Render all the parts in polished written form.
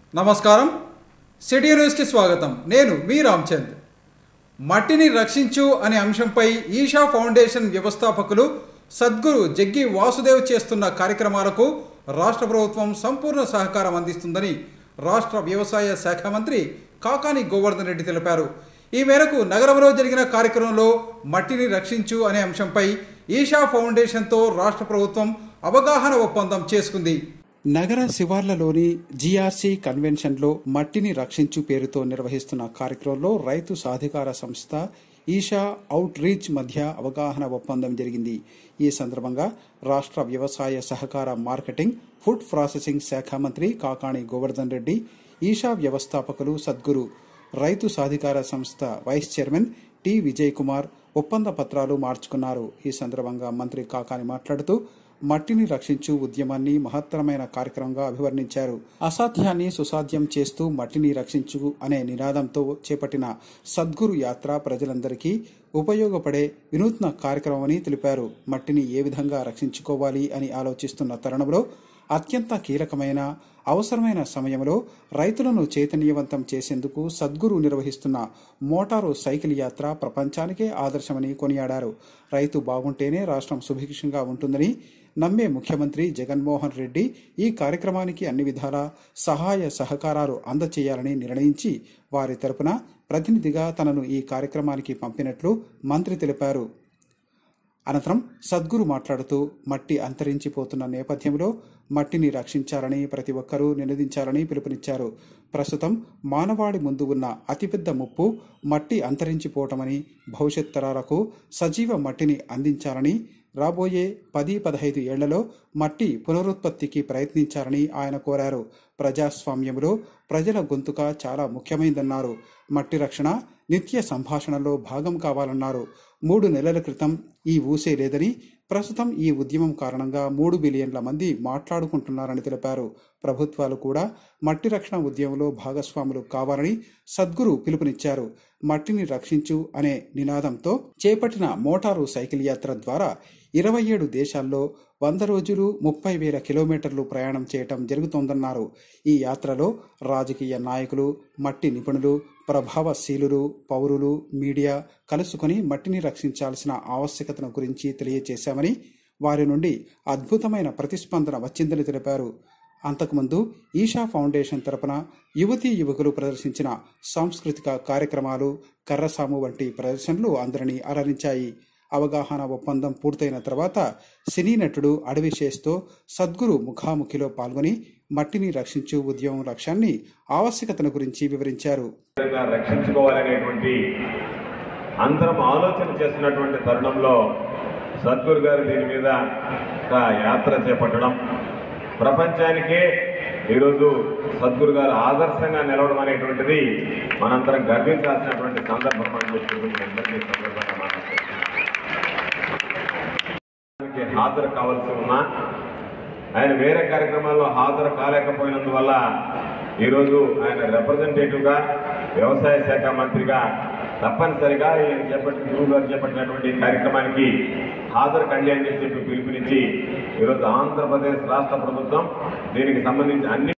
నమస్కారం city news కి స్వాగతం। నేను మీ రామచంద్। మట్టిని రక్షించు అనే అంశంపై ఈషా ఫౌండేషన్ వ్యవస్థాపకులు సద్గురు జగ్గి వాసుదేవ్ చేస్తున్న కార్యక్రమాలకు రాష్ట్ర ప్రభుత్వం సంపూర్ణ సహకారం అందిస్తుందని రాష్ట్ర వ్యవసాయ శాఖ మంత్రి కాకాని గోవర్ధన్ రెడ్డి తెలిపారు। ఈ మేరకు నగరంలో జరిగిన కార్యక్రమంలో మట్టిని రక్షించు అనే అంశంపై ఈషా ఫౌండేషన్తో రాష్ట్ర ప్రభుత్వం అవగాహన ఒప్పందం చేసుకుంది। నగర శివార్లలోని జీఆర్సీ కన్వెన్షన్లో మట్టిని రక్షించు పేరుతో నిర్వహిస్తున్న కార్యక్రమంలో రైతు సాధికార సంస్థ ఈషా అవుట్ రీచ్ మధ్య అవగాహన ఒప్పందం జరిగింది। ఈ సందర్భంగా రాష్ట్ర వ్యవసాయ సహకార మార్కెటింగ్ ఫుడ్ ప్రాసెసింగ్ శాఖ మంత్రి కాకాని గోవర్ధన్ రెడ్డి, ఈషా వ్యవస్థాపకులు సద్గురు రైతు సాధికార సంస్థ vice chairman T Vijay Kumar ఒప్పంద పత్రాలు మార్చుకున్నారు। ఈ సందర్భంగా మంత్రి కాకాని మాట్లాడుతూ మట్టిని రక్షించు ఉద్యమాన్ని మహత్తరమైన కార్యక్రమంగా అభివర్ణించారు। అసాధ్యాన్ని సుసాధ్యం చేస్తూ మట్టిని రక్షించు అనే నినాదంతో చేపట్టిన సద్గురు యాత్ర ప్రజలందరికీ ఉపయోగపడే వినూత్న కార్యక్రమమని తెలిపారు। మట్టిని ఏ విధంగా రక్షించుకోవాలి అని ఆలోచిస్తున్న తరుణంలో అత్యంత కీలకమైన అవసరమైన సమయంలో రైతులను చైతన్యవంతం చేసేందుకు సద్గురు నిర్వహిస్తున్న మోటారు సైకిల్ యాత్ర ప్రపంచానికే ఆదర్శమని కొనియాడారు। రైతు బాగుంటేనే రాష్ట్రం సుభిక్షంగా ఉంటుందని నమ్మే ముఖ్యమంత్రి జగన్మోహన్ రెడ్డి ఈ కార్యక్రమానికి అన్ని విధాల సహాయ సహకారాలు అందచేయాలని నిర్ణయించి వారి తరపున ప్రతినిధిగా తనను ఈ కార్యక్రమానికి పంపినట్లు మంత్రి తెలిపారు। అనంతరం సద్గురు మాట్లాడుతూ మట్టి అంతరించిపోతున్న నేపథ్యంలో మట్టిని రక్షించాలని ప్రతి ఒక్కరూ నినదించాలని పిలుపునిచ్చారు। ప్రస్తుతం మానవాళి ముందు ఉన్న అతిపెద్ద ముప్పు మట్టి అంతరించిపోవటమని, భవిష్యత్ తరాలకు సజీవ మట్టిని అందించాలని, రాబోయే 10-15 ఏళ్లలో మట్టి పునరుత్పత్తికి ప్రయత్నించాలని ఆయన కోరారు। ప్రజాస్వామ్యంలో ప్రజల గొంతుక చాలా ముఖ్యమైందన్నారు। మట్టి రక్షణ నిత్య సంభాషణలో భాగం కావాలన్నారు। 3 నెలల క్రితం ఈ ఊసే లేదని, ప్రస్తుతం ఈ ఉద్యమం కారణంగా 3 బిలియన్ల మంది మాట్లాడుకుంటున్నారని తెలిపారు। ప్రభుత్వాలు కూడా మట్టి రక్షణ ఉద్యమంలో భాగస్వాములు కావాలని సద్గురు పిలుపునిచ్చారు। మట్టిని రక్షించు అనే నినాదంతో చేపట్టిన మోటారు సైకిల్ యాత్ర ద్వారా 27 దేశాల్లో 100 రోజులు 30,000 కిలోమీటర్లు ప్రయాణం చేయటం జరుగుతోందన్నారు। ఈ యాత్రలో రాజకీయ నాయకులు, మట్టి నిపుణులు, ప్రభావశీలురు, పౌరులు, మీడియా కలుసుకుని మట్టిని రక్షించాల్సిన ఆవశ్యకతను గురించి తెలియజేశామని, వారి నుండి అద్భుతమైన ప్రతిస్పందన వచ్చిందని తెలిపారు। అంతకుముందు ఈషా ఫౌండేషన్ తరపున యువతీ యువకులు ప్రదర్శించిన సాంస్కృతిక కార్యక్రమాలు, కర్రసాము వంటి ప్రదర్శనలు అందరినీ అలరించాయి। అవగాహన ఒప్పందం పూర్తయిన తర్వాత సినీ నటుడు అడవిశేష్తో సద్గురు ముఖాముఖిలో పాల్గొని మట్టిని రక్షించు ఉద్యమం లక్ష్యాన్ని, ఆవశ్యకతను గురించి వివరించారు। రక్షించుకోవాలనేటువంటి అందరం ఆలోచన చేస్తున్నటువంటి తరుణంలో సద్గురు గారు దీని మీద ఒక యాత్ర చేపట్టడం, ప్రపంచానికే ఈరోజు సద్గురు గారు ఆదర్శంగా నిలవడం అనేటువంటిది మనందరం గర్వించాల్సినటువంటి సందర్భం అని చెప్పి హాజరు కావాల్సి ఉన్నా ఆయన వేరే కార్యక్రమాల్లో హాజరు కాలేకపోయినందువల్ల ఈరోజు ఆయన రిప్రజెంటేటివ్గా వ్యవసాయ శాఖ మంత్రిగా తప్పనిసరిగా ఈయన గురువు గారు చేపట్టినటువంటి కార్యక్రమానికి హాజరు కండి అని చెప్పి పిలుపునిచ్చి ఈరోజు ఆంధ్రప్రదేశ్ రాష్ట్ర ప్రభుత్వం దీనికి సంబంధించి అన్ని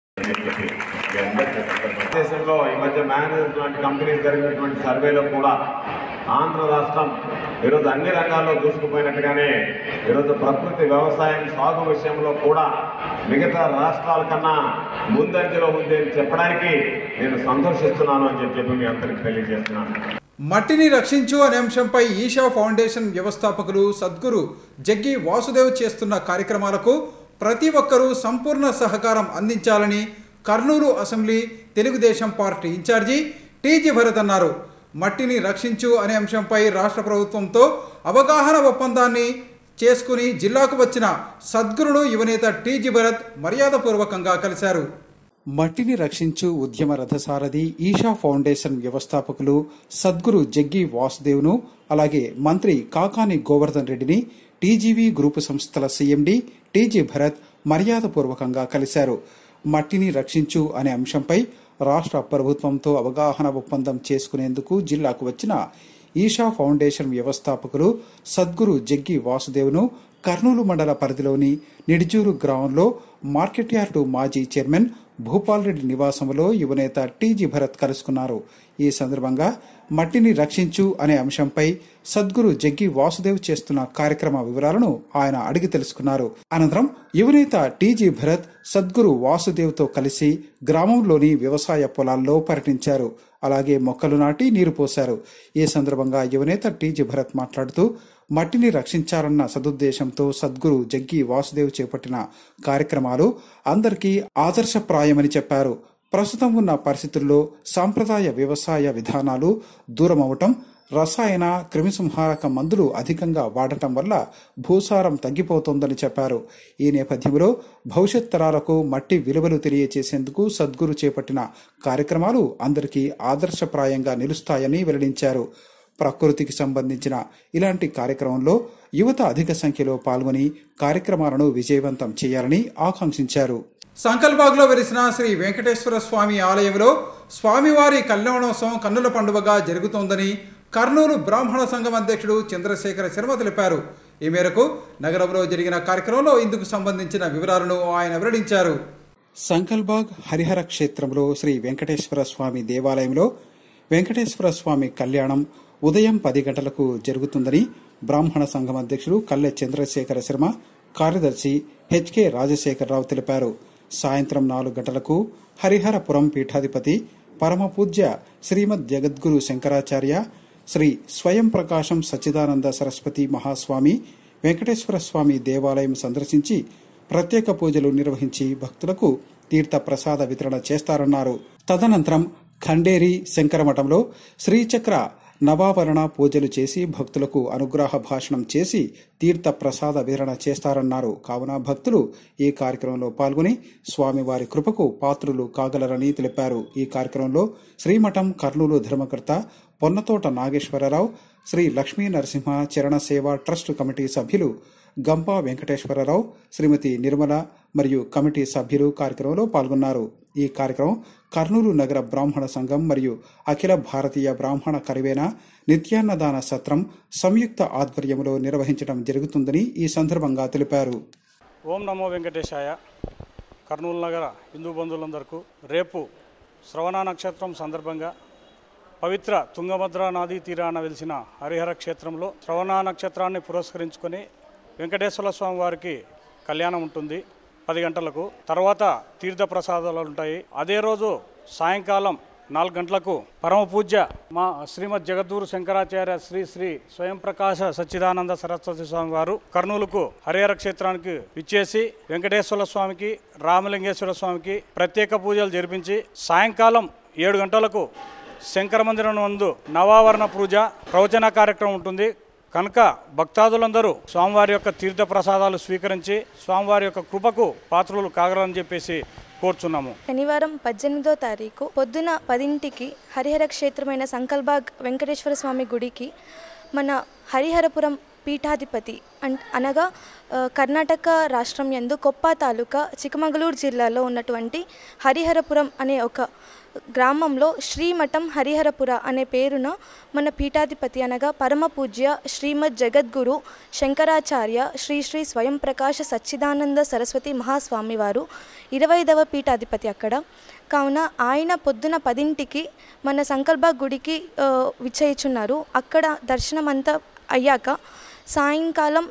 దేశంలో ఈ మధ్య మేనేజర్స్ లాంటి కంపెనీస్ జరిగినటువంటి సర్వేలో కూడా ఆంధ్ర రాష్ట్రం ఈరోజు అన్ని రంగాల్లో దూసుకుపోయినట్టుగానే ఈరోజు ప్రకృతి వ్యవసాయం సాగు విషయంలో కూడా మిగతా రాష్ట్రాల కన్నా ముందంజలో ఉంది అని చెప్పడానికి నేను సంతోషిస్తున్నాను అని చెప్పి మీ అందరికీ తెలియజేస్తున్నాను। మట్టిని రక్షించు అనే అంశంపై ఈషా ఫౌండేషన్ వ్యవస్థాపకులు సద్గురు జగ్గి వాసుదేవ్ చేస్తున్న కార్యక్రమాలకు ప్రతి ఒక్కరూ సంపూర్ణ సహకారం అందించాలని Kurnool assembly Telugu Desam party in charge T G Bharat అన్నారు। మట్టిని రక్షించు అనే అంశంపై రాష్ట్ర ప్రభుత్వంతో అవగాహన ఒప్పందాన్ని చేసుకుని జిల్లాకు వచ్చిన సద్గురును యువనేత టీజీ భరత్ మర్యాదపూర్వకంగా కలిశారు। మట్టిని రక్షించు ఉద్యమ రథసారథి ఈషా ఫౌండేషన్ వ్యవస్థాపకులు సద్గురు జగ్గి వాసుదేవ్ను, అలాగే మంత్రి కాకాని గోవర్ధన్ రెడ్డిని టీజీవీ గ్రూపు సంస్థల సీఎండీ టీజీ భరత్ మర్యాదపూర్వకంగా కలిశారు। మట్టిని రక్షించు అనే అంశంపై రాష్ట్ర ప్రభుత్వంతో అవగాహన ఒప్పందం చేసుకునేందుకు జిల్లాకు వచ్చిన ఈషా ఫౌండేషన్ వ్యవస్థాపకులు సద్గురు జగ్గి వాసుదేవ్ను కర్నూలు మండల పరిధిలోని నిడిజూరు గ్రామంలో మార్కెట్ యార్డు మాజీ చైర్మన్ భూపాల్ రెడ్డి నివాసంలో యువనేత టీజీ భరత్ కలుసుకున్నారు. ఈ సందర్భంగా మట్టిని రక్షించు అనే అంశంపై సద్గురు జగ్గి వాసుదేవ్ చేస్తున్న కార్యక్రమ వివరాలను ఆయన అడిగి తెలుసుకున్నారు. అనంతరం యువనేత టీజీ భరత్ సద్గురు వాసుదేవ్తో కలిసి గ్రామంలోని వ్యవసాయ పొలాల్లో పర్యటించారు. అలాగే మొక్కలు నాటి నీరు పోశారు. ఈ సందర్భంగా యువనేత టీజీ భరత్ మాట్లాడుతూ మట్టిని రక్షించాలన్న సదుద్దేశంతో సద్గురు జగ్గి వాసుదేవ్ చేపట్టిన కార్యక్రమాలు అందరికీ ఆదర్శప్రాయమని చెప్పారు. ప్రస్తుతం ఉన్న పరిస్థితుల్లో సాంప్రదాయ వ్యవసాయ విధానాలు దూరమవటం, రసాయన క్రిమిసంహారక మందులు అధికంగా వాడటం వల్ల భూసారం తగ్గిపోతోందని చెప్పారు. ఈ నేపథ్యంలో భవిష్యత్ తరాలకు మట్టి విలువలు తెలియచేసేందుకు సద్గురు చేపట్టిన కార్యక్రమాలు అందరికీ ఆదర్శప్రాయంగా నిలుస్తాయని వెల్లడించారు. ప్రకృతికి సంబంధించిన ఇలాంటి కార్యక్రమంలో యువత అధిక సంఖ్యలో పాల్గొని కార్యక్రమాలను విజయవంతం చేయాలని ఆకాంక్షించారు. సంకల్బాగ్లో వెలిసిన శ్రీ వెంకటేశ్వర స్వామి ఆలయంలో స్వామివారి కళ్యాణోత్సవం కన్నుల పండుగగా జరుగుతోందని కర్నూలు బ్రాహ్మణ సంఘం అధ్యక్షుడు చంద్రశేఖర శర్మ తెలిపారు. ఈ మేరకు నగరంలో జరిగిన కార్యక్రమంలో ఇందుకు సంబంధించిన వివరాలను ఆయన వెల్లడించారు. సంకల్బాగ్ హరిహర క్షేత్రంలో శ్రీ వెంకటేశ్వర స్వామి దేవాలయంలో వెంకటేశ్వర స్వామి కళ్యాణం ఉదయం 10 గంటలకు జరుగుతుందని బ్రాహ్మణ సంఘం అధ్యక్షుడు కల్లె చంద్రశేఖర శర్మ, కార్యదర్శి హెచ్కే రాజశేఖరరావు తెలిపారు. సాయంత్రం 4 గంటలకు హరిహరపురం పీఠాధిపతి పరమపూజ్య శ్రీమద్ జగద్గురు శంకరాచార్య శ్రీ స్వయం ప్రకాశం సచ్చిదానంద సరస్వతి మహాస్వామి వెంకటేశ్వర స్వామి దేవాలయం సందర్శించి ప్రత్యేక పూజలు నిర్వహించి భక్తులకు తీర్థ ప్రసాద వితరణ చేస్తారన్నారు. తదనంతరం ఖండేరి శంకరమఠంలో శ్రీచక్ర నవావరణ పూజలు చేసి భక్తులకు అనుగ్రహ భాషణం చేసి తీర్థ ప్రసాద వితరణ చేస్తారన్నారు. కావున భక్తులు ఈ కార్యక్రమంలో పాల్గొని స్వామివారి కృపకు పాత్రులు కాగలరని తెలిపారు. ఈ కార్యక్రమంలో శ్రీమఠం కర్నూలు ధర్మకర్త పొన్నతోట నాగేశ్వరరావు, శ్రీ లక్ష్మీ నరసింహ చరణ సేవా ట్రస్ట్ కమిటీ సభ్యులు గంపా వెంకటేశ్వరరావు, శ్రీమతి నిర్మల మరియు కమిటీ సభ్యులు కార్యక్రమంలో పాల్గొన్నారు. ఈ కార్యక్రమం కర్నూలు నగర బ్రాహ్మణ సంఘం మరియు అఖిల భారతీయ బ్రాహ్మణ కరివేన నిత్యాన్నదాన సత్రం సంయుక్త ఆధ్వర్యంలో నిర్వహించడం జరుగుతుందని ఈ సందర్భంగా తెలిపారు. ఓం నమో వెంకటేశాయ. కర్నూలు నగర హిందూ బంధువులందరికీ రేపు శ్రవణ నక్షత్రం సందర్భంగా పవిత్ర తుంగభద్ర నదీ తీరాన వెలిసిన హరిహర క్షేత్రంలో శ్రవణ నక్షత్రాన్ని పురస్కరించుకొని వెంకటేశ్వర స్వామి వారికి కళ్యాణం ఉంటుంది 10 గంటలకు. తర్వాత తీర్థ ప్రసాదాలు ఉంటాయి. అదే రోజు సాయంకాలం 4 గంటలకు పరమ పూజ్య మా శ్రీమద్ జగద్గురు శంకరాచార్య శ్రీ శ్రీ స్వయం ప్రకాశ సచ్చిదానంద సరస్వతి స్వామి వారు కర్నూలుకు హరిహర క్షేత్రానికి విచ్చేసి వెంకటేశ్వర స్వామికి రామలింగేశ్వర స్వామికి ప్రత్యేక పూజలు జరిపించి సాయంకాలం 7 గంటలకు శంకర మందిరం నందు నవావరణ పూజ ప్రవచన కార్యక్రమం ఉంటుంది. కనుక భక్తాదులందరూ స్వామివారి యొక్క తీర్థ ప్రసాదాలు స్వీకరించి స్వామివారి యొక్క కృపకు పాత్రలు కాగలని చెప్పేసి కోరుచున్నాము. శనివారం 18వ తారీఖు పొద్దున 10ంటికి హరిహర క్షేత్రమైన సంకల్బాగ్ వెంకటేశ్వర స్వామి గుడికి మన హరిహరపురం పీఠాధిపతి అనగా కర్ణాటక రాష్ట్రం యందు కొప్ప తాలూకా చిక్కమగళూరు జిల్లాలో ఉన్నటువంటి హరిహరపురం అనే ఒక గ్రామంలో శ్రీమఠం హరిహరపుర అనే పేరున మన పీఠాధిపతి అనగా పరమ పూజ్య శ్రీమద్ జగద్గురు శంకరాచార్య శ్రీ శ్రీ స్వయం ప్రకాశ సచ్చిదానంద సరస్వతి మహాస్వామి వారు 25వ పీఠాధిపతి అక్కడ. కావున ఆయన పొద్దున 10ంటికి మన సంకల్బాగ్ గుడికి విచ్చేయుచున్నారు. అక్కడ దర్శనం అంతా అయ్యాక సాయంకాలం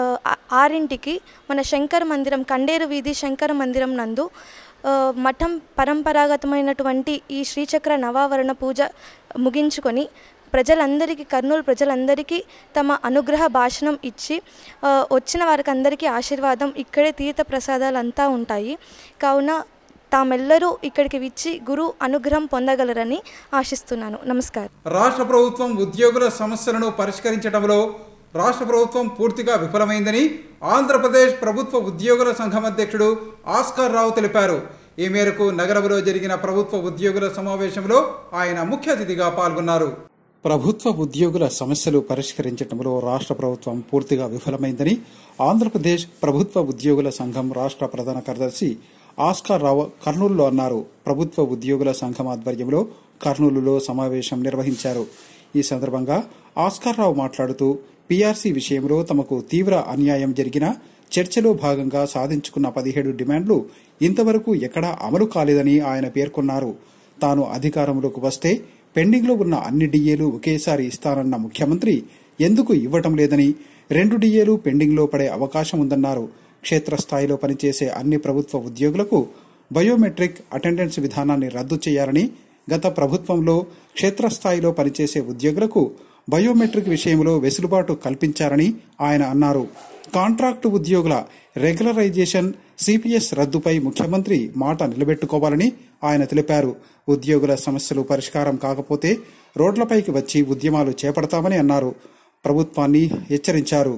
6ంటికి మన శంకర మందిరం కండేరు వీధి శంకర మందిరం నందు మఠం పరంపరాగతమైనటువంటి ఈ శ్రీచక్ర నవావరణ పూజ ముగించుకొని ప్రజలందరికీ కర్నూలు ప్రజలందరికీ తమ అనుగ్రహ భాషణం ఇచ్చి వచ్చిన వారికి అందరికీ ఆశీర్వాదం ఇక్కడే తీర్థ ప్రసాదాలు అంతా ఉంటాయి. కావున తామెల్లరూ ఇక్కడికి విచ్చి గురు అనుగ్రహం పొందగలరని ఆశిస్తున్నాను. నమస్కారం. రాష్ట్ర ప్రభుత్వం ఉద్యోగుల సమస్యలను పరిష్కరించడంలో రాష్ట్ర ప్రభుత్వం పూర్తిగా విఫలమైందని ఆంధ్రప్రదేశ్ ప్రభుత్వ ఉద్యోగుల సంఘం అధ్యక్షుడు ఆస్కార్ రావు తెలిపారు. ఈ మేరకు నగరంలో జరిగిన ప్రభుత్వ ఉద్యోగుల సమావేశంలో ఆయన ముఖ్య అతిథిగా పాల్గొన్నారు. ప్రభుత్వ ఉద్యోగుల సమస్యలు పరిష్కరించడంలో రాష్ట్ర ప్రభుత్వం పూర్తిగా విఫలమైందని ఆంధ్రప్రదేశ్ ప్రభుత్వ ఉద్యోగుల సంఘం రాష్ట్ర ప్రధాన కార్యదర్శి ఆస్కార్ రావు కర్నూలులో అన్నారు. ప్రభుత్వ ఉద్యోగుల సంఘం ఆధ్వర్యంలో కర్నూలులో సమావేశం నిర్వహించారు. ఈ సందర్భంగా ఆస్కార్ రావు మాట్లాడుతూ పీఆర్సీ విషయంలో తమకు తీవ్ర అన్యాయం జరిగినా చర్చలో భాగంగా సాధించుకున్న 17 డిమాండ్లు ఇంతవరకు ఎక్కడా అమలు కాలేదని ఆయన పేర్కొన్నారు. తాను అధికారంలోకి వస్తే పెండింగ్లో ఉన్న అన్ని డిఏలు ఒకేసారి ఇస్తానన్న ముఖ్యమంత్రి ఎందుకు ఇవ్వటం లేదని, 2 డిఏలు పెండింగ్లో పడే అవకాశం ఉందన్నారు. క్షేత్రస్థాయిలో పనిచేసే అన్ని ప్రభుత్వ ఉద్యోగులకు బయోమెట్రిక్ అటెండెన్స్ విధానాన్ని రద్దు చేయాలని, గత ప్రభుత్వంలో క్షేత్రస్థాయిలో పనిచేసే ఉద్యోగులకు బయోమెట్రిక్ విషయంలో వెసులుబాటు కల్పించారని ఆయన అన్నారు. కాంట్రాక్టు ఉద్యోగుల రెగ్యులరైజేషన్, సిపిఎస్ రద్దుపై ముఖ్యమంత్రి మాట నిలబెట్టుకోవాలని ఆయన తెలిపారు. ఉద్యోగుల సమస్యలు పరిష్కారం కాకపోతే రోడ్లపైకి వచ్చి ఉద్యమాలు చేపడతామని అన్నారు. ప్రభుత్వాన్ని హెచ్చరించారు.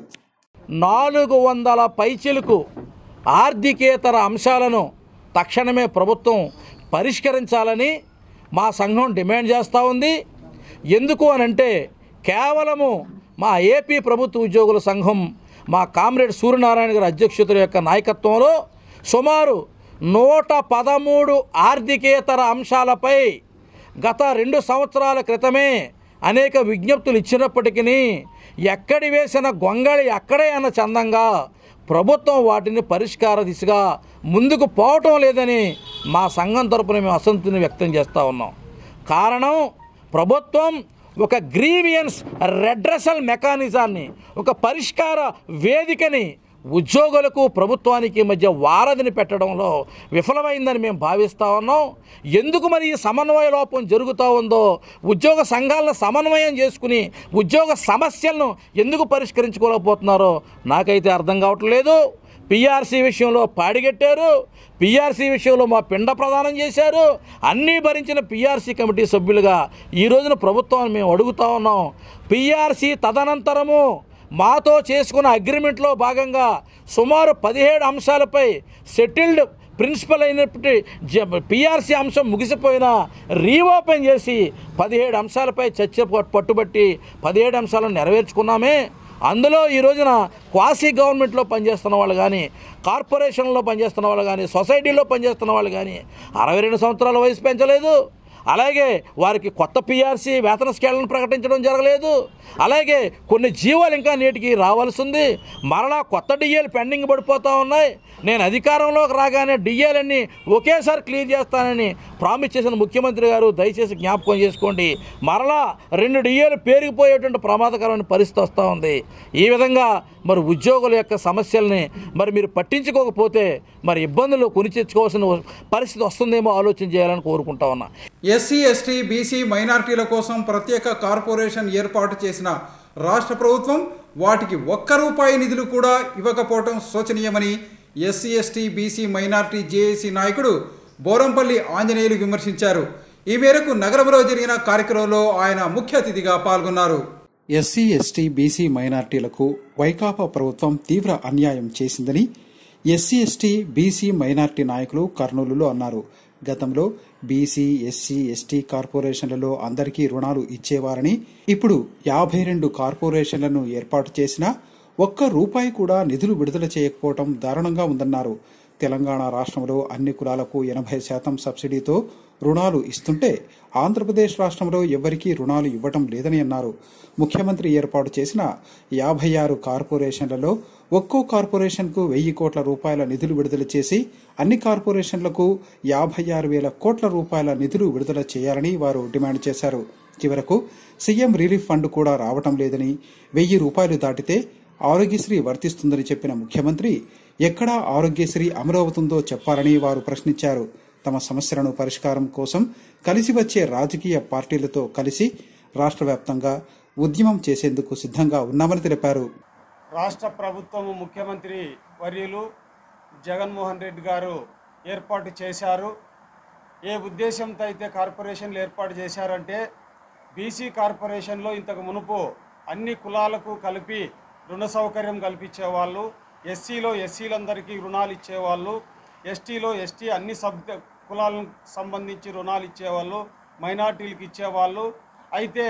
400 పైచిలకు ఆర్థికేతర అంశాలను తక్షణమే ప్రభుత్వం పరిష్కరించాలని మా సంఘం డిమాండ్ చేస్తూ ఉంది. ఎందుకు అనంటే కేవలము మా ఏపీ ప్రభుత్వ ఉద్యోగుల సంఘం మా కామ్రేడ్ సూర్యనారాయణ గారి అధ్యక్షతల యొక్క నాయకత్వంలో సుమారు 113 ఆర్థికేతర అంశాలపై గత 2 సంవత్సరాల క్రితమే అనేక విజ్ఞప్తులు ఇచ్చినప్పటికీ ఎక్కడి వేసిన గొంగళి అక్కడే అన్న చందంగా ప్రభుత్వం వాటిని పరిష్కార దిశగా ముందుకు పోవటం లేదని మా సంఘం తరపున మేము అసంతృప్తిని వ్యక్తం చేస్తూ ఉన్నాం. కారణం, ప్రభుత్వం ఒక గ్రీవియన్స్ రెడ్రెసల్ మెకానిజాన్ని, ఒక పరిష్కార వేదికని ఉద్యోగులకు ప్రభుత్వానికి మధ్య వారధిని పెట్టడంలో విఫలమైందని మేము భావిస్తూ ఉన్నాం. ఎందుకు మరి ఈ సమన్వయ లోపం జరుగుతూ ఉందో, ఉద్యోగ సంఘాలను సమన్వయం చేసుకుని ఉద్యోగ సమస్యలను ఎందుకు పరిష్కరించుకోలేకపోతున్నారో నాకైతే అర్థం కావట్లేదు. పిఆర్సీ విషయంలో పాడిగట్టారు, పిఆర్సీ విషయంలో మా పిండ ప్రదానం చేశారు. అన్నీ భరించిన పిఆర్సీ కమిటీ సభ్యులుగా ఈ రోజున ప్రభుత్వాన్ని మేము అడుగుతూ ఉన్నాం. పిఆర్సీ తదనంతరము మాతో చేసుకున్న అగ్రిమెంట్లో భాగంగా సుమారు 17 అంశాలపై సెటిల్డ్ ప్రిన్సిపల్ అయినప్పటి పిఆర్సీ అంశం ముగిసిపోయినా రీఓపెన్ చేసి 17 అంశాలపై చర్చ పట్టుబట్టి 17 అంశాలను నెరవేర్చుకున్నామే. అందులో ఈ రోజున క్వాసీ గవర్నమెంట్లో పనిచేస్తున్న వాళ్ళు కానీ, కార్పొరేషన్లో పనిచేస్తున్న వాళ్ళు కానీ, సొసైటీలో పనిచేస్తున్న వాళ్ళు కానీ 62 సంవత్సరాల వయసు పెంచలేదు. అలాగే వారికి కొత్త పిఆర్సీ వేతన స్కేళ్లను ప్రకటించడం జరగలేదు. అలాగే కొన్ని జీవోలు ఇంకా నేటికి రావాల్సి ఉంది. మరలా కొత్త డిఏలు పెండింగ్ పడిపోతూ ఉన్నాయి. నేను అధికారంలోకి రాగానే డిఏలన్నీ ఒకేసారి క్లియర్ చేస్తానని ప్రామిస్ చేసిన ముఖ్యమంత్రి గారు దయచేసి జ్ఞాపకం చేసుకోండి. మరలా 2 డిఏలు పేరుకుపోయేటువంటి ప్రమాదకరమైన పరిస్థితి వస్తూ ఉంది. ఈ విధంగా మరి ఉద్యోగుల యొక్క సమస్యల్ని మరి మీరు పట్టించుకోకపోతే మరి ఇబ్బందులు కొని తెచ్చుకోవాల్సిన పరిస్థితి వస్తుందేమో ఆలోచన చేయాలని కోరుకుంటా ఉన్నా. ఎస్సీ, ఎస్టీ, బీసీ, మైనారిటీల కోసం ప్రత్యేక కార్పొరేషన్ ఏర్పాటు చేసిన రాష్ట్ర ప్రభుత్వం వాటికి ₹1 నిధులు కూడా ఇవ్వకపోవడం శోచనీయమని SC, ST, BC, minority JAC నాయకుడు బోరంపల్లి ఆంజనేయులు విమర్శించారు. ఈ మేరకు నగరంలో జరిగిన కార్యక్రమంలో ఆయన ముఖ్య అతిథిగా పాల్గొన్నారు. ఎస్సీ, ఎస్టీ, బీసీ, మైనారిటీలకు వైకాపా ప్రభుత్వం తీవ్ర అన్యాయం చేసిందని ఎస్సీ, ఎస్టీ, బీసీ, మైనారిటీ నాయకులు కర్నూలులో అన్నారు. గతంలో బీసీ, ఎస్సీ, ఎస్టీ కార్పొరేషన్లలో అందరికీ రుణాలు ఇచ్చేవారని, ఇప్పుడు 52 కార్పొరేషన్లను ఏర్పాటు చేసినా ₹1 కూడా నిధులు విడుదల చేయకపోవడం దారుణంగా ఉందన్నారు. తెలంగాణ రాష్ట్రంలో అన్ని కులాలకు 80% సబ్సిడీతో రుణాలు ఇస్తుంటే ఆంధ్రప్రదేశ్ రాష్ట్రంలో ఎవరికీ రుణాలు ఇవ్వటం లేదని అన్నారు. ముఖ్యమంత్రి ఏర్పాటు చేసిన 56 కార్పొరేషన్లలో ఒక్కో కార్పొరేషన్కు ₹1,000 కోట్ల నిధులు విడుదల చేసి అన్ని కార్పొరేషన్లకు ₹56,000 కోట్ల నిధులు విడుదల చేయాలని వారు డిమాండ్ చేశారు. చివరకు సీఎం రిలీఫ్ ఫండ్ కూడా రావటం లేదని, ₹1,000 దాటితే ఆరోగ్యశ్రీ వర్తిస్తుందని చెప్పిన ముఖ్యమంత్రి ఎక్కడా ఆరోగ్యశ్రీ అమలవుతుందో చెప్పాలని వారు ప్రశ్నించారు. తమ సమస్యలను పరిష్కారం కోసం కలిసి వచ్చే రాజకీయ పార్టీలతో కలిసి రాష్ట్ర వ్యాప్తంగా ఉద్యమం చేసేందుకు సిద్ధంగా ఉన్నామని తెలిపారు. రాష్ట్ర ప్రభుత్వము ముఖ్యమంత్రి వర్యులు జగన్మోహన్ రెడ్డి గారు ఏర్పాటు చేశారు. ఏ ఉద్దేశంతో అయితే కార్పొరేషన్లు ఏర్పాటు చేశారంటే, బీసీ కార్పొరేషన్లో ఇంతకు మునుపు అన్ని కులాలకు కలిపి రుణ సౌకర్యం కల్పించేవాళ్ళు, ఎస్సీలో ఎస్సీలందరికీ రుణాలు ఇచ్చేవాళ్ళు, ఎస్టీలో ఎస్టీ అన్ని కులాలకు సంబంధించి రుణాలు ఇచ్చేవాళ్ళు, మైనార్టీలకు ఇచ్చేవాళ్ళు. అయితే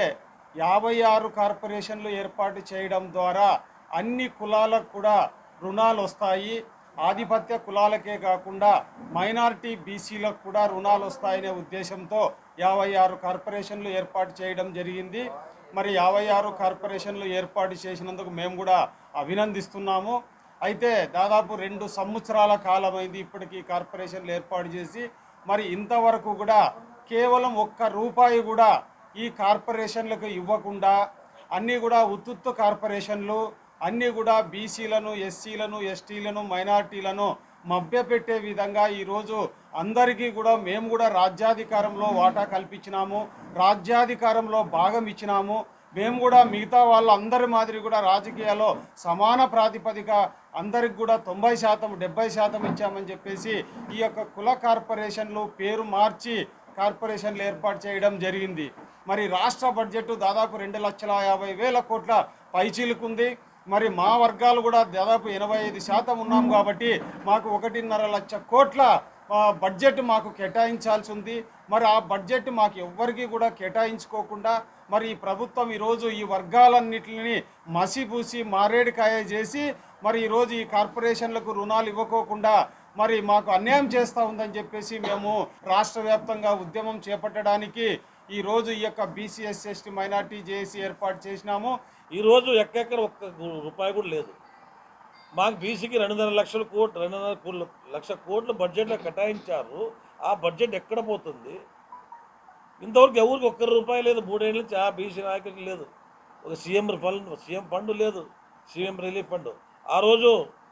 56 కార్పొరేషన్లు ఏర్పాటు చేయడం ద్వారా అన్ని కులాలకు కూడా రుణాలు వస్తాయి. ఆధిపత్య కులాలకే కాకుండా మైనారిటీ బీసీలకు కూడా రుణాలు వస్తాయనే ఉద్దేశంతో 56 కార్పొరేషన్లు ఏర్పాటు చేయడం జరిగింది. మరి 56 కార్పొరేషన్లు ఏర్పాటు చేసినందుకు మేము కూడా అభినందిస్తున్నాము. అయితే దాదాపు 2 సంవత్సరాల కాలమైంది ఇప్పటికీ కార్పొరేషన్లు ఏర్పాటు చేసి. మరి ఇంతవరకు కూడా కేవలం ₹1 కూడా ఈ కార్పొరేషన్లకు ఇవ్వకుండా అన్నీ కూడా ఉత్తుత్తు కార్పొరేషన్లు, అన్నీ కూడా బీసీలను, ఎస్సీలను, ఎస్టీలను, మైనార్టీలను మభ్యపెట్టే విధంగా ఈరోజు అందరికీ కూడా మేము కూడా రాజ్యాధికారంలో వాటా కల్పించినాము, రాజ్యాధికారంలో భాగం ఇచ్చినాము. మేము కూడా మిగతా వాళ్ళందరి మాదిరి కూడా రాజకీయాల్లో సమాన ప్రాతిపదిక అందరికి కూడా 90%, 70% ఇచ్చామని చెప్పేసి ఈ యొక్క కుల కార్పొరేషన్లు పేరు మార్చి కార్పొరేషన్లు ఏర్పాటు చేయడం జరిగింది. మరి రాష్ట్ర బడ్జెట్ దాదాపు 2,50,000 కోట్ల పైచీలుకుంది. మరి మా వర్గాలు కూడా దాదాపు 85% ఉన్నాం కాబట్టి మాకు 1.5 లక్ష కోట్ల బడ్జెట్ మాకు కేటాయించాల్సి ఉంది. మరి ఆ బడ్జెట్ మాకు ఎవ్వరికీ కూడా కేటాయించుకోకుండా మరి ఈ ప్రభుత్వం ఈరోజు ఈ వర్గాలన్నిటిని మసిపూసి మారేడుకాయ చేసి మరి ఈరోజు ఈ కార్పొరేషన్లకు రుణాలు ఇవ్వకోకుండా మరి మాకు అన్యాయం చేస్తూ ఉందని చెప్పేసి మేము రాష్ట్ర వ్యాప్తంగా ఉద్యమం చేపట్టడానికి ఈరోజు ఈ యొక్క BC, SC, ST, minority JAC ఏర్పాటు చేసినాము. ఈరోజు ఎక్కడెక్కడ ₹1 కూడా లేదు. మాకు బీసీకి 2.5 లక్ష కోట్లు బడ్జెట్లో కేటాయించారు. ఆ బడ్జెట్ ఎక్కడ పోతుంది? ఇంతవరకు ఎవరికి ₹1 లేదు. 3 ఏళ్ళ నుంచి ఆ బీసీ నాయకుడికి లేదు. ఒక సీఎం ఫండ్ లేదు, సీఎం రిలీఫ్ ఫండ్. ఆ రోజు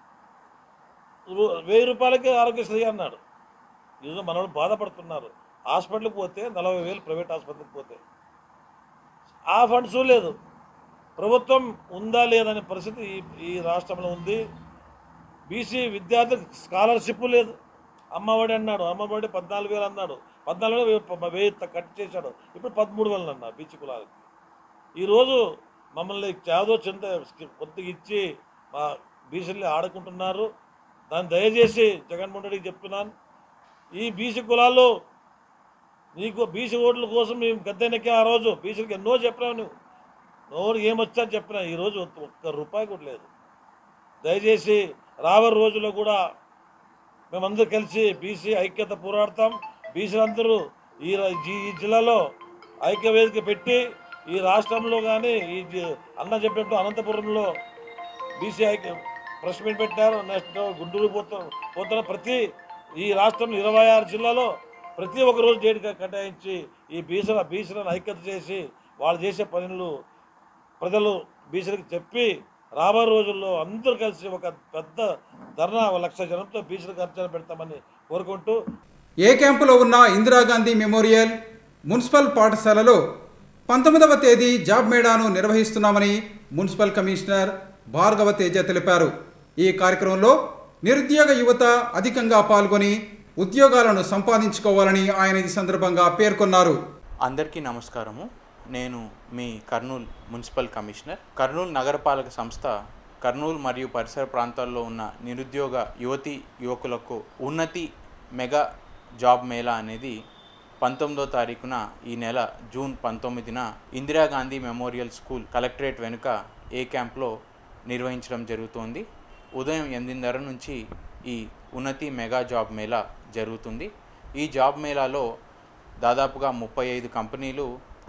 ₹1000 ఆరోగ్యశ్రీ అన్నాడు. ఈరోజు మనవాళ్ళు బాధపడుతున్నారు. హాస్పిటల్కి పోతే 40,000 ప్రైవేట్ ఆసుపత్రికి పోతే ఆ ఫండ్స్ లేదు. ప్రభుత్వం ఉందా లేదనే పరిస్థితి ఈ రాష్ట్రంలో ఉంది. బీసీ విద్యార్థులకు స్కాలర్షిప్ లేదు. అమ్మఒడి అన్నాడు, అమ్మఒడి 14,000 అన్నాడు, 14,000 కట్ చేశాడు. ఇప్పుడు 13,000 అన్నారు బీసీ కులాలకి. ఈరోజు మమ్మల్ని చాదో చింత కొద్దిగా ఇచ్చి మా బీసీలు ఆడుకుంటున్నారు. దాన్ని దయచేసి జగన్మోహన్ రెడ్డికి చెప్తున్నాను, ఈ బీసీ కులాల్లో నీకు బీసీ ఓట్ల కోసం మేము గద్దెనెక్కి ఆ రోజు బీసీలకు ఎన్నో చెప్పినావు. నువ్వు నోరు ఏమొచ్చా చెప్పినా ఈరోజు ₹1 కూడా లేదు. దయచేసి రాబోయే రోజుల్లో కూడా మేమందరూ కలిసి బీసీ ఐక్యత పోరాడతాం. బీసీలందరూ ఈ జిల్లాలో ఐక్యవేదిక పెట్టి ఈ రాష్ట్రంలో కానీ ఈ అన్న చెప్పినట్టు అనంతపురంలో బీసీ ప్రెస్ మీట్ పెట్టారు. నెక్స్ట్ గుంటూరు పోతున్న ప్రతి ఈ రాష్ట్రంలో 26 జిల్లాలో ప్రతి ఒక్క రోజు డేట్ కేటాయించి ఈ బీసీలను ఐక్యత చేసి వాళ్ళు చేసే పనులు ప్రజలు బీసీలకు చెప్పి రాబోయే రోజుల్లో అందరూ కలిసి ఒక పెద్ద ధర్నా 1,00,000 జనంతో బీసీలకు అర్చన పెడతామని కోరుకుంటూ ఏ క్యాంపులో ఉన్న ఇందిరాగాంధీ మెమోరియల్ మున్సిపల్ పాఠశాలలో 19వ తేదీ జాబ్ మేళాను నిర్వహిస్తున్నామని మున్సిపల్ కమిషనర్ భార్గవ తేజ తెలిపారు. ఈ కార్యక్రమంలో నిరుద్యోగ యువత అధికంగా పాల్గొని ఉద్యోగాలను సంపాదించుకోవాలని ఆయన ఈ సందర్భంగా పేర్కొన్నారు. అందరికీ నమస్కారము. నేను మీ కర్నూలు మున్సిపల్ కమిషనర్. కర్నూలు నగరపాలక సంస్థ కర్నూలు మరియు పరిసర ప్రాంతాల్లో ఉన్న నిరుద్యోగ యువతీ యువకులకు ఉన్నతి మెగా జాబ్ మేళా అనేది 19వ తారీఖున ఈ నెల June 19న Indira Gandhi memorial school collectorate వెనుక ఏ క్యాంప్లో నిర్వహించడం జరుగుతోంది. ఉదయం 8:30 నుంచి ఈ ఉన్నతి మెగా జాబ్ మేళా జరుగుతుంది. ఈ జాబ్ మేళాలో దాదాపుగా 35 కంపెనీలు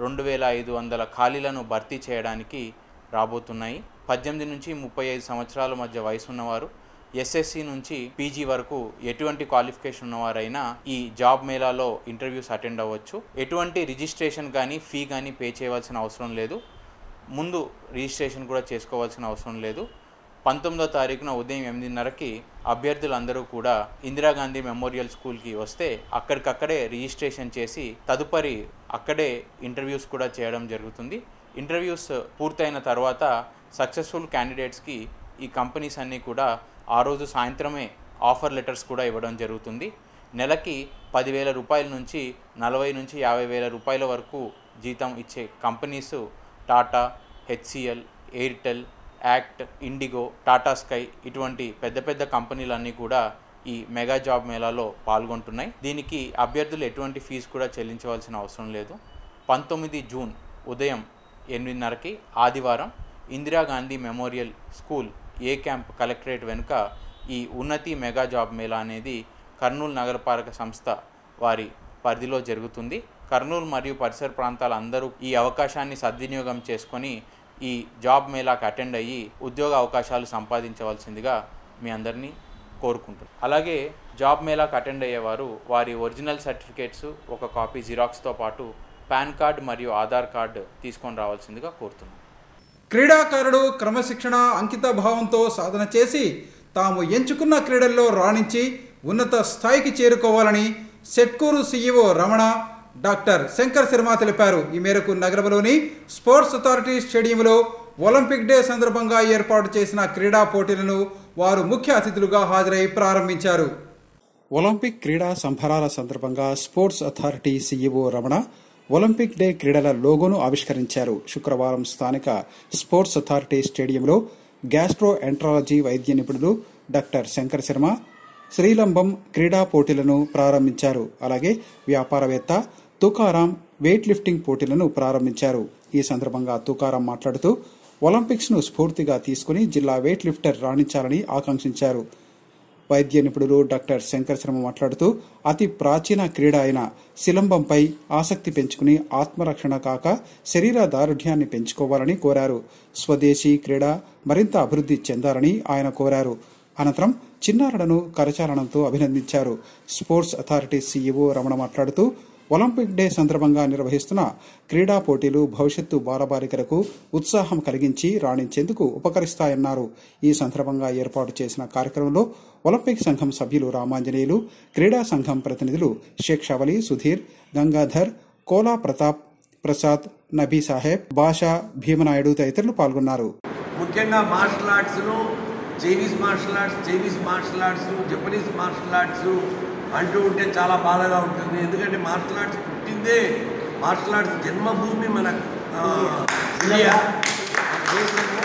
2,500 ఖాళీలను భర్తీ చేయడానికి రాబోతున్నాయి. 18 నుంచి 35 సంవత్సరాల మధ్య వయసు ఉన్నవారు, ఎస్ఎస్సి నుంచి పీజీ వరకు ఎటువంటి క్వాలిఫికేషన్ ఉన్నవారైనా ఈ జాబ్ మేళాలో ఇంటర్వ్యూస్ అటెండ్ అవ్వచ్చు. ఎటువంటి రిజిస్ట్రేషన్ కానీ ఫీ కానీ పే చేయవలసిన అవసరం లేదు. ముందు రిజిస్ట్రేషన్ కూడా చేసుకోవాల్సిన అవసరం లేదు. 19వ తారీఖున ఉదయం 8:30కి అభ్యర్థులందరూ కూడా ఇందిరాగాంధీ మెమోరియల్ స్కూల్కి వస్తే అక్కడికక్కడే రిజిస్ట్రేషన్ చేసి తదుపరి అక్కడే ఇంటర్వ్యూస్ కూడా చేయడం జరుగుతుంది. ఇంటర్వ్యూస్ పూర్తయిన తర్వాత సక్సెస్ఫుల్ క్యాండిడేట్స్కి ఈ కంపెనీస్ అన్నీ కూడా ఆ రోజు సాయంత్రమే ఆఫర్ లెటర్స్ కూడా ఇవ్వడం జరుగుతుంది. నెలకి 10,000 రూపాయల నుంచి 40,000 నుంచి 50,000 రూపాయల వరకు జీతం ఇచ్చే companies Tata, HCL, Airtel, ACT, IndiGo, Tata Sky ఇటువంటి పెద్ద పెద్ద కంపెనీలన్నీ కూడా ఈ మెగా జాబ్ మేళాలో పాల్గొంటున్నాయి. దీనికి అభ్యర్థులు ఎటువంటి ఫీజు కూడా చెల్లించవలసిన అవసరం లేదు. 19 జూన్ ఉదయం 8:30కి ఆదివారం ఇందిరాగాంధీ మెమోరియల్ స్కూల్ ఏ క్యాంప్ కలెక్టరేట్ వెనుక ఈ ఉన్నతి మెగా జాబ్ మేళా అనేది కర్నూలు నగరపాలక సంస్థ వారి పరిధిలో జరుగుతుంది. కర్నూలు మరియు పరిసర ప్రాంతాల అందరూ ఈ అవకాశాన్ని సద్వినియోగం చేసుకొని ఈ జాబ్ మేళాకు అటెండ్ అయ్యి ఉద్యోగ అవకాశాలు సంపాదించవలసిందిగా మీ అందరినీ కోరుకుంటున్నాను. అలాగే జాబ్ మేళాకు అటెండ్ అయ్యేవారు వారి ఒరిజినల్ సర్టిఫికేట్స్ ఒక కాపీ జిరాక్స్తో పాటు పాన్ కార్డ్ మరియు ఆధార్ కార్డు తీసుకొని రావాల్సిందిగా కోరుతున్నాను. క్రీడాకారుడు క్రమశిక్షణ అంకిత భావంతో సాధన చేసి తాము ఎంచుకున్న క్రీడల్లో రాణించి ఉన్నత స్థాయికి చేరుకోవాలని సెట్కూరు సీఈఓ రమణ డాక్టర్ శంకర్ శర్మ తెలిపారు. ఈ మేరకు నగరంలోని స్పోర్ట్స్ అథారిటీ స్టేడియంలో ఒలింపిక్ డే సందర్భంగా ఏర్పాటు చేసిన క్రీడా పోటీలను వారు ముఖ్య అతిథులుగా హాజరై ప్రారంభించారు. ఒలింపిక్ క్రీడా సంబరాల సందర్భంగా sports authority CEO Ramana Olympic day క్రీడల లోగోను ఆవిష్కరించారు. శుక్రవారం స్థానిక స్పోర్ట్స్ అథారిటీ స్టేడియంలో గ్యాస్ట్రో ఎంట్రాలజీ వైద్య నిపుణులు డాక్టర్ శంకర్ శర్మ శ్రీలంబం క్రీడా పోటీలను ప్రారంభించారు. అలాగే వ్యాపారవేత్త తుకారాం వెయిట్ లిఫ్టింగ్ పోటీలను ప్రారంభించారు. ఈ సందర్భంగా తుకారాం మాట్లాడుతూ ఒలింపిక్స్ ను స్ఫూర్తిగా తీసుకుని జిల్లా వెయిట్ లిఫ్టర్ రాణించాలని ఆకాంక్షించారు. వైద్య నిపుణులు డాక్టర్ శంకర్ శర్మ మాట్లాడుతూ అతి ప్రాచీన క్రీడ అయిన శిలంబంపై ఆసక్తి పెంచుకుని ఆత్మరక్షణ కాక శరీర దారుఢ్యాన్ని పెంచుకోవాలని కోరారు. స్వదేశీ క్రీడ మరింత అభివృద్ధి చెందాలని ఆయన కోరారు. అనంతరం చిన్నారులను కరచాలనంతో అభినందించారు. స్పోర్ట్స్ అథారిటీ సీఈఓ రమణ మాట్లాడుతూ ఒలింపిక్ డే సందర్భంగా నిర్వహిస్తున్న క్రీడా పోటీలు భవిష్యత్తు బాలబాలికలకు ఉత్సాహం కలిగించి రాణించేందుకు ఉపకరిస్తాయన్నారు. ఈ సందర్భంగా ఏర్పాటు చేసిన కార్యక్రమంలో ఒలింపిక్ సంఘం సభ్యులు రామాంజనేయులు, క్రీడా సంఘం ప్రతినిధులు షేక్ షవలి, సుధీర్, గంగాధర్, కోలా ప్రతాప్, ప్రసాద్, నబీ సాహెబ్, బాషా, భీమనాయుడు తదితరులు పాల్గొన్నారు. ముఖ్యంగా మార్షల్ ఆర్ట్స్ను Chinese martial arts, Japanese martial arts అంటూ ఉంటే చాలా బాధగా ఉంటుంది. ఎందుకంటే మార్షల్ ఆర్ట్స్ పుట్టిందే, మార్షల్ ఆర్ట్స్ జన్మభూమి మన ఇండియా దేశము.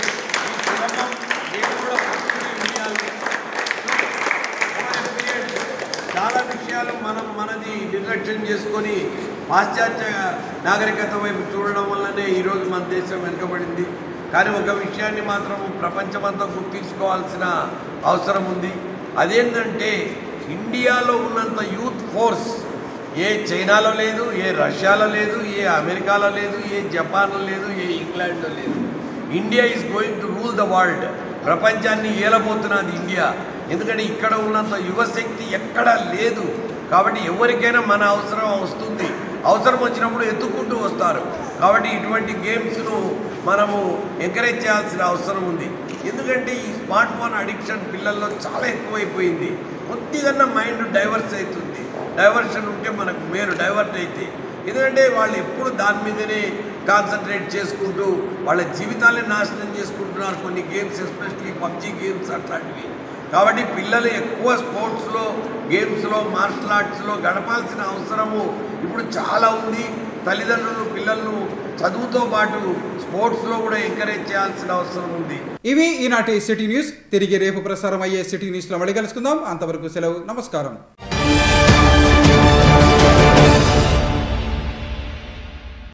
చాలా విషయాలు మనది నిర్లక్ష్యం చేసుకొని పాశ్చాత్య నాగరికత వైపు చూడడం వల్లనే ఈరోజు మన దేశం వెనుకబడింది. కానీ ఒక విషయాన్ని మాత్రం ప్రపంచమంతా గుర్తించుకోవాల్సిన అవసరం ఉంది. అదేంటంటే ఇండియాలో ఉన్నంత యూత్ ఫోర్స్ ఏ చైనాలో లేదు, ఏ రష్యాలో లేదు, ఏ అమెరికాలో లేదు, ఏ జపాన్లో లేదు, ఏ ఇంగ్లాండ్లో లేదు. India is going to rule the world. ప్రపంచాన్ని ఏలబోతున్నది ఇండియా. ఎందుకంటే ఇక్కడ ఉన్నంత యువశక్తి ఎక్కడా లేదు. కాబట్టి ఎవరికైనా మన అవసరం వస్తుంది, అవసరం వచ్చినప్పుడు ఎత్తుక్కుంటూ వస్తారు. కాబట్టి ఇటువంటి గేమ్స్ను మనము ఎంకరేజ్ చేయాల్సిన అవసరం ఉంది. ఎందుకంటే ఈ స్మార్ట్ ఫోన్ అడిక్షన్ పిల్లల్లో చాలా ఎక్కువైపోయింది. కొద్దిగా మైండ్ డైవర్స్ అవుతుంది. డైవర్షన్ ఉంటే మనకు మేలు, డైవర్ట్ అయితే. ఎందుకంటే వాళ్ళు ఎప్పుడు దాని మీదనే కాన్సన్ట్రేట్ చేసుకుంటూ వాళ్ళ జీవితాలే నాశనం చేసుకుంటున్నారు కొన్ని గేమ్స్, ఎస్పెషల్లీ పబ్జీ గేమ్స్ అట్లాంటివి. కాబట్టి పిల్లలు ఎక్కువ స్పోర్ట్స్లో, గేమ్స్లో, మార్షల్ ఆర్ట్స్లో గడపాల్సిన అవసరము ఇప్పుడు చాలా ఉంది. తల్లిదండ్రులు పిల్లలను చదువుతో పాటు స్పోర్ట్స్లో కూడా ఎంకరేజ్ చేయాల్సిన అవసరం ఉంది. ఇవి ఈనాటి సిటీ న్యూస్. తిరిగి రేపు ప్రసారం అయ్యే సిటీ న్యూస్లో మళ్ళీ కలుసుకుందాం. అంతవరకు సెలవు, నమస్కారం.